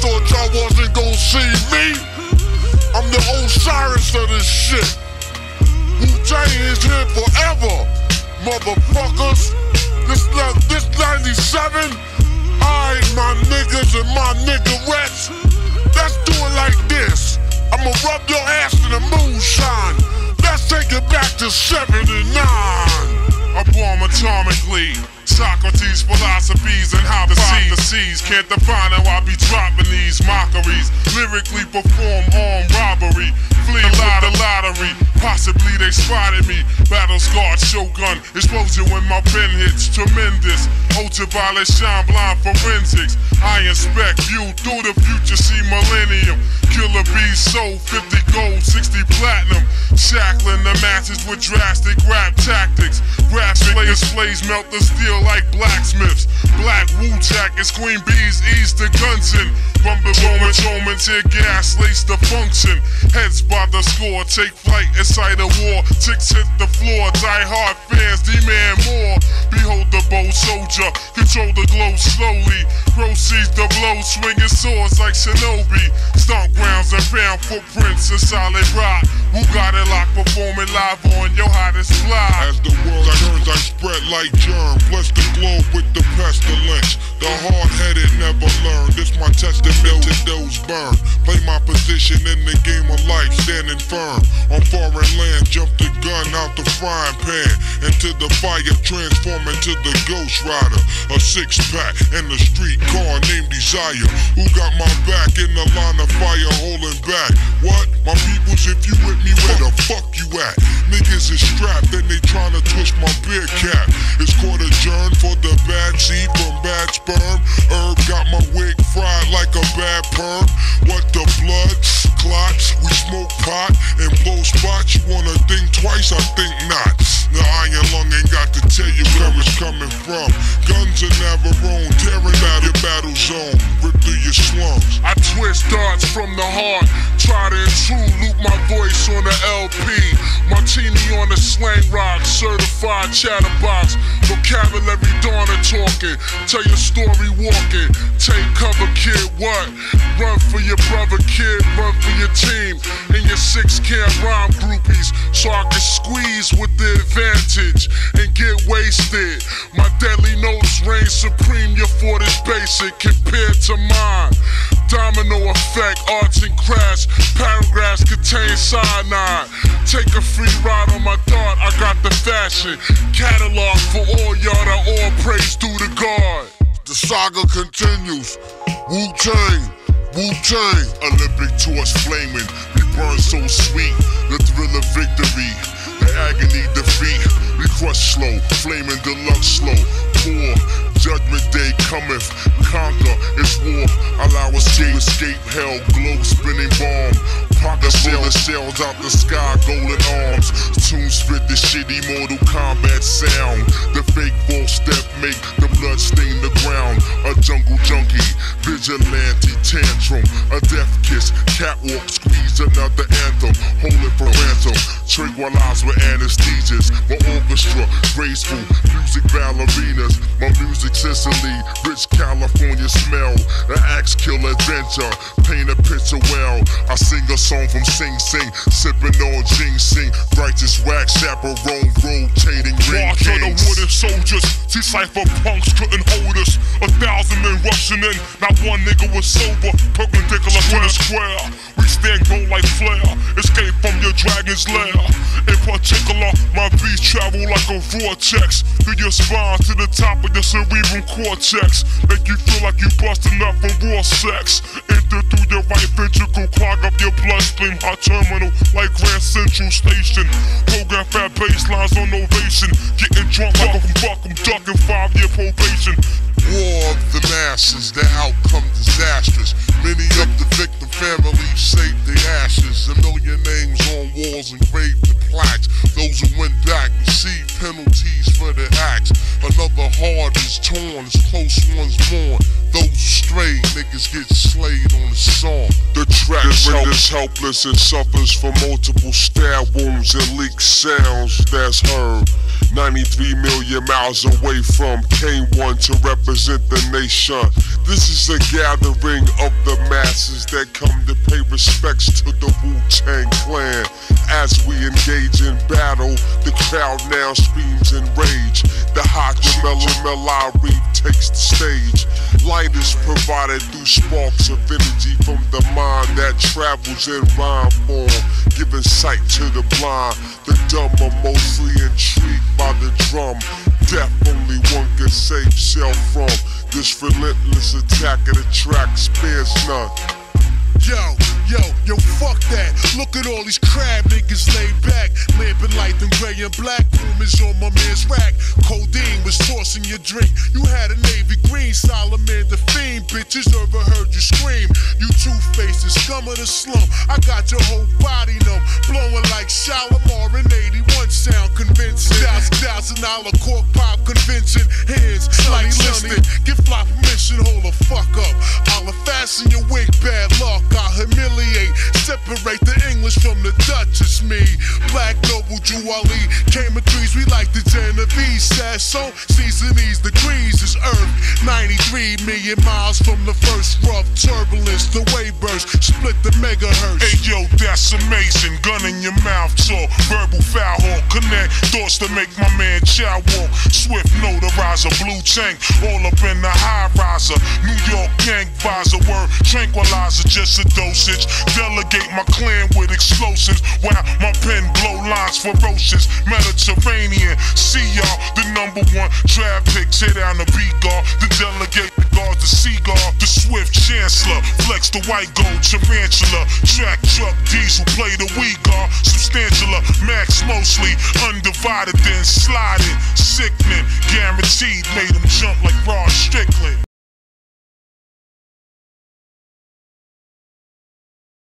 thought y'all wasn't gon' see me? I'm the Osiris of this shit. Wu-Tang is here forever, motherfuckers. This 97, alright, my niggas and my niggerettes, let's do it like this. I'ma rub your ass in the moonshine. Let's take it back to 79. I bomb atomically. Socrates' philosophies and how to see the seas. Can't define how I be dropping these mockeries. Lyrically perform armed robbery. Flee the lottery. Possibly they spotted me. Battle scarred shogun. Explosion when my pen hits. Tremendous. Ultraviolet shine blind forensics. I inspect view through the future. See millennium. Killer bees sold 50 gold, 60 platinum. Shackling the masses with drastic rap tactics. Rap slays melt the steel like blacksmiths. Black Wu jackets, queen bees ease the Gunson. Rumble moments, tear gas, lace the function. Heads by the score, take flight inside a war. Ticks hit the floor, die hard fans demand more. Behold the bold soldier, control the glow slowly. Proceeds the blow, swinging swords like shinobi. Stomp grounds and found footprints in solid rock. Who got it locked, performing live on your hottest fly? As the world turns, I spread like germ. Bless the globe with the pestilence. The hard-headed never learn. This my testament to those burn. Play my position in the game of life, standing firm. On foreign land, jump the gun out the frying pan. Into the fire, transform into the Ghost Rider. A six-pack and a street car named Desire. Who got my back in the line of fire holding back? What? My peoples, if you with me, where the fuck you at? Niggas is strapped and they tryna twist my beer cap. It's called a adjourned for the bad seed from bad sperm. Herb got my wig fried like a bad perm. What the blood clots? We smoke pot and blow spots. You wanna think twice? I think not. The iron lung ain't got to tell you where it's coming from. Guns are never wrong, tearing out your battle zone. Rip through your slums. I twist darts from the heart. Try to intrude, loop my voice on the LP. Martini on the slang rock, certified chatterbox. Vocabulary Donna talking. Tell your story walking. Take cover, kid, what? Run for your brother, kid, run for your team. And your 6 can't rhyme groupies, so I can squeeze with the advantage and get wasted. My deadly notes reign supreme, your fort is basic compared to mine. Domino effect, arts and crafts, paragraphs contain cyanide. Take a free ride on my dart, I got the fashion. Catalog for all y'all that all praise due to God. The saga continues. Wu-Tang, Wu-Tang. Olympic torch flaming, we burn so sweet. The thrill of victory, the agony defeat. We crush slow, flaming deluxe slow. Poor, judgment day cometh, conquer, it's war. Allow us to escape hell, glow spinning bomb. Pocket sails out the sky, golden arms. Tunes spit the shitty Mortal Kombat sound. The fake false step make the blood stain the ground. A jungle junkie, vigilante tantrum. A death kiss, catwalk squeeze another anthem. Hold it for ransom, tranquilize with anesthesias. My orchestra, graceful, music ballerinas. My music Sicily, rich California smell. An axe kill adventure, paint a picture well. I sing a song from Sing Sing, sipping on ginseng. Righteous wax chaperone, rotating ring March of the wooden soldiers, see cypher punks couldn't hold us. 1,000 men rushing in, not one nigga was sober. Perpendicular to the square, we stand gold like flare. Escape from your dragon's lair. In particular, my beats travel like a vortex through your spine to the top of your cerebral cortex. Make you feel like you busting up from raw sex. Enter through your right ventricle, clog up your bloodstream. Hot terminal like Grand Central Station. Program fat baselines on ovation. Getting drunk like a fuck, I'm ducking 5-year probation. War of the masses, the outcome disastrous. Many of the victim families saved their ashes. A million names on walls engraved in plaques. Those who went back received penalties for their acts. Another heart is torn as close ones mourn. Those who stray, niggas get slayed on the song. The track is helpless and suffers from multiple stab wounds and leaked sounds that's heard. 93 million miles away from came one to represent the nation. This is a gathering of the masses that come to pay respects to the Wu-Tang Clan. As we engage in battle, the crowd now screams in rage. The hot Jamel takes the stage. Light is provided through sparks of energy from the mind that travels in rhyme form, giving sight to the blind. The dumb are mostly intrigued by the drum. Death only one can save self from. This relentless attack of the track spares none. Yo, fuck that. Look at all these crab niggas laid back. Lamping light them gray and black. Boom is on my man's rack. Codeine was tossing your drink. You had a navy green. Solomon the fiend. Bitches overheard you scream. You two-faced scum of the slum. I got your whole body numb. Blowing like Shalimar in 81 sound convincing. $1,000 cork pop convention. Hands like listed. Give fly permission, hold the fuck up. I'll fasten your wig, bad luck. I'll humiliate, separate the English from the Dutch. It's me, Black Noble Juwali. Came in threes, we like the Genovese. Sasso, seasonings, degrees is Earth. 93 million miles from the first rough turbulence. The wave burst, split the megahertz. Hey yo, that's amazing. Gun in your mouth talk, verbal foul hawk. Connect thoughts to make my man chow walk. Swift notarizer, blue tank, all up in the high riser. New York gang visor, word tranquilizer, just a dosage. Delegate my clan with explosives while my pen blow lines ferocious. Mediterranean, see y'all, the #1 draft pick. Tear down the B-guard, then delegate the guard, the Seagull, the Swift Chancellor. Flex the white gold tarantula. Track truck diesel, play the Wii guard. Substantialer, max mostly. Undivided, then sliding. Sickening, guaranteed, made him jump like Rod Strickland.